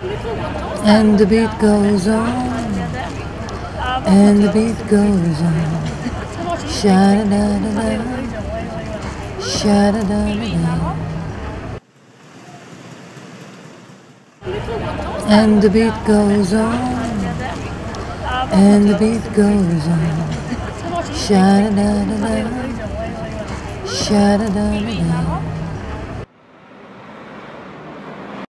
And the beat goes on, and the beat goes on. Sha-da-da-da-da, sha-da-da-da-da. And the beat goes on, and the beat goes on. Sha-da-da-da-da, sha-da-da-da-da.